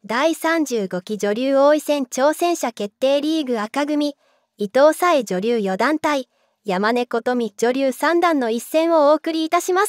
第35期女流王位戦挑戦者決定リーグ赤組、伊藤沙恵女流4団対山根琴美女流3団の一戦をお送りいたします。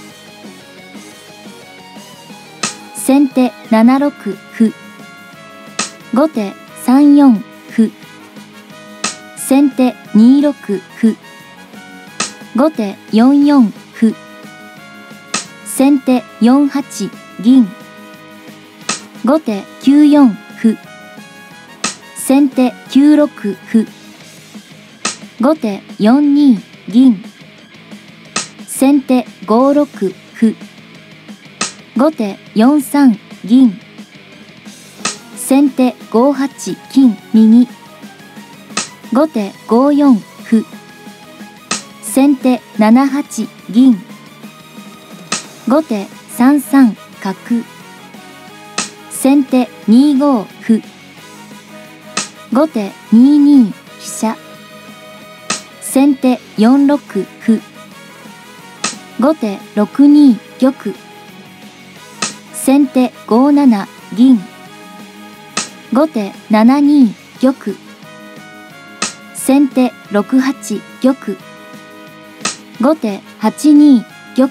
先手7六歩、後手3四歩、先手2六歩、後手4四歩、先手4八銀、後手9四歩、先手9六歩、後手4二銀、先手5六歩、後手4三銀、先手5八金右、後手5四歩、先手7八銀、後手3三角、先手2五歩、後手2二飛車、先手4六歩、後手6二玉、先手5七銀、後手7二玉、先手6八玉、後手8二玉、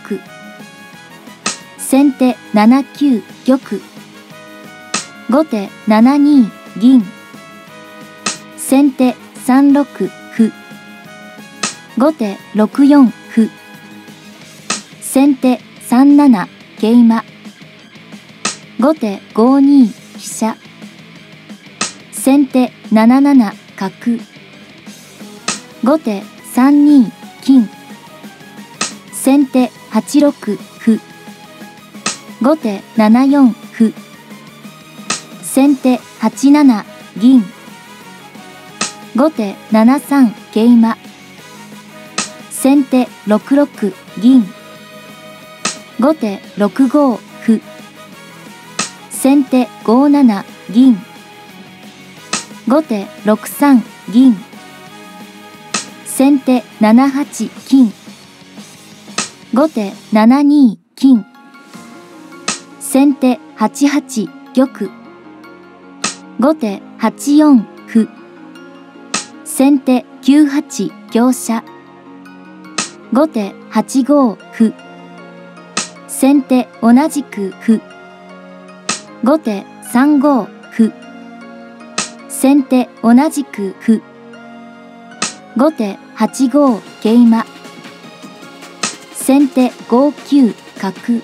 先手7九玉、後手7二銀、先手3六歩、後手6四歩、先手3七桂馬、後手5二飛車、先手7七角、後手3二金、先手8六歩、後手7四歩、先手8七銀、後手7三桂馬、先手6六銀、後手6五歩、先手5七銀、後手6三銀、先手7八金、後手7二金、先手8八玉、後手8四歩、先手9八香車、後手8五歩、先手同じく歩、後手3五歩、先手同じく歩、後手8五桂馬、先手5九角、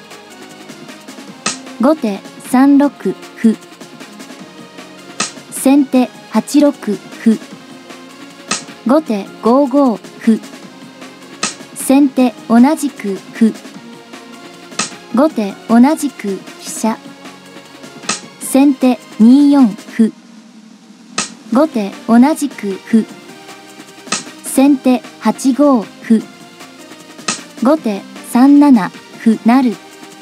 後手3六歩、先手8六歩、後手5五歩、先手同じく歩、後手同じく飛車、先手2四歩、後手同じく歩、先手8五歩、後手3七歩成、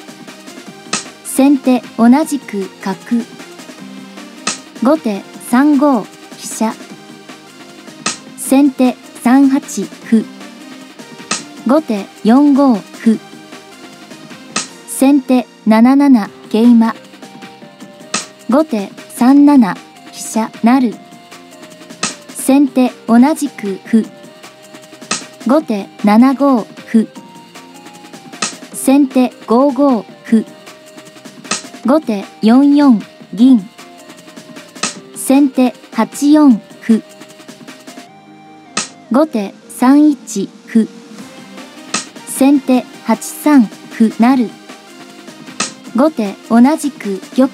先手同じく角、後手3五飛車、先手3八歩、後手4五歩、先手7七桂馬、後手3七飛車成、先手同じく歩、後手7五歩、先手5五歩、後手4四銀、先手8四歩、後手3一歩、先手8三歩成、後手同じく玉、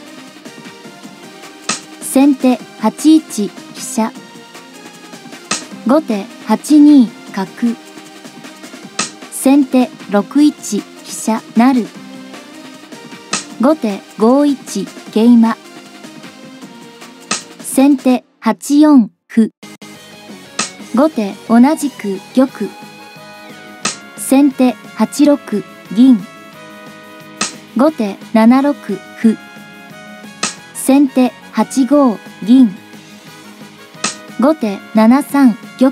先手8一飛車、後手8二角、先手6一飛車成、後手5一桂馬、先手8四歩、後手同じく玉、先手8六銀、後手7六歩、先手8五銀、後手7三玉、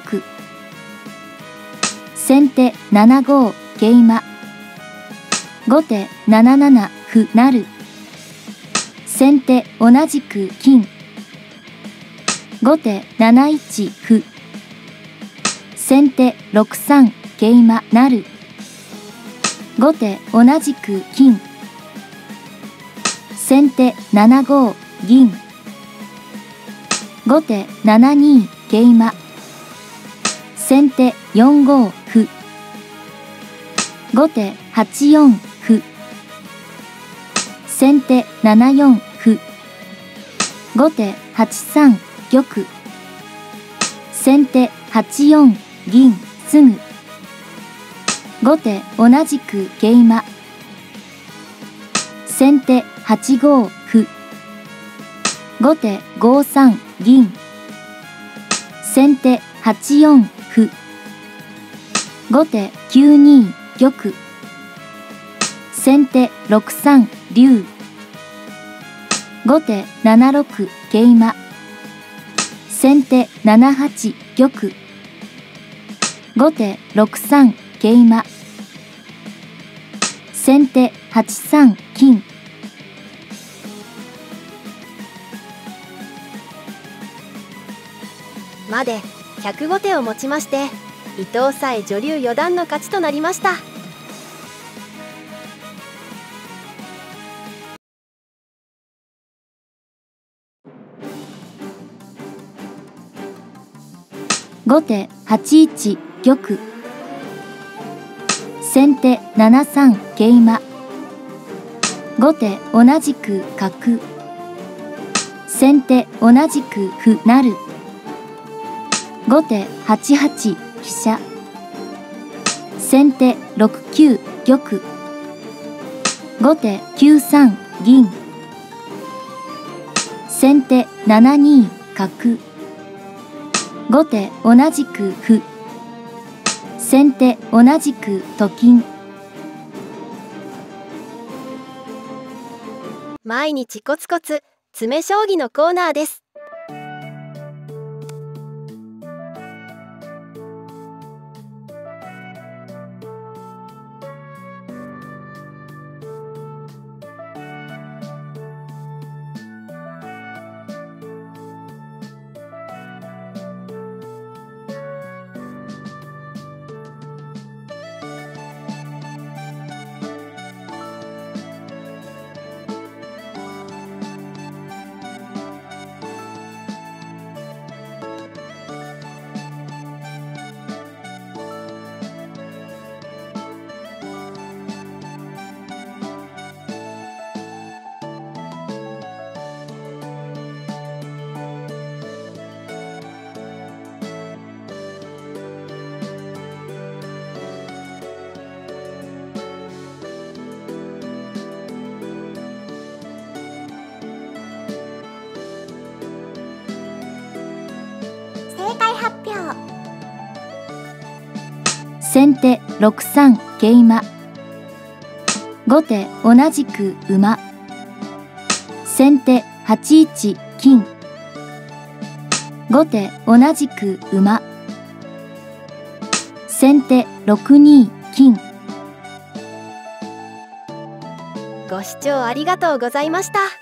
先手7五桂馬、後手7七歩成、 先手同じく金。後手7一歩。先手6三桂馬成。後手同じく金。先手7五銀。後手7二桂馬。先手4五歩。後手8四歩。先手7四歩。後手8三玉。先手8四銀すぐ。後手同じく桂馬。先手8五歩。後手5三銀。先手8四歩。後手9二玉。先手6三竜。後手7六桂馬。先手7八玉。後手6三桂馬。先手8三金。 まで105手をもちまして伊藤沙恵女流四段の勝ちとなりました。 後手8一玉。先手7三桂馬。後手同じく角。先手同じく歩成。後手8八飛車。先手6九玉。後手9三銀。先手7二角。後手同じく歩。先手同じくと金。 毎日コツコツ詰将棋のコーナーです。 正解発表。 先手6三桂馬。後手同じく馬。先手8一金。後手同じく馬。先手6二金。 ご視聴ありがとうございました。